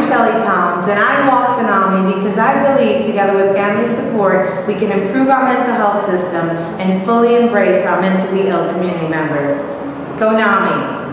Shelly Thoms, and I walk for NAMI because I believe together with family support, we can improve our mental health system and fully embrace our mentally ill community members. Go NAMI!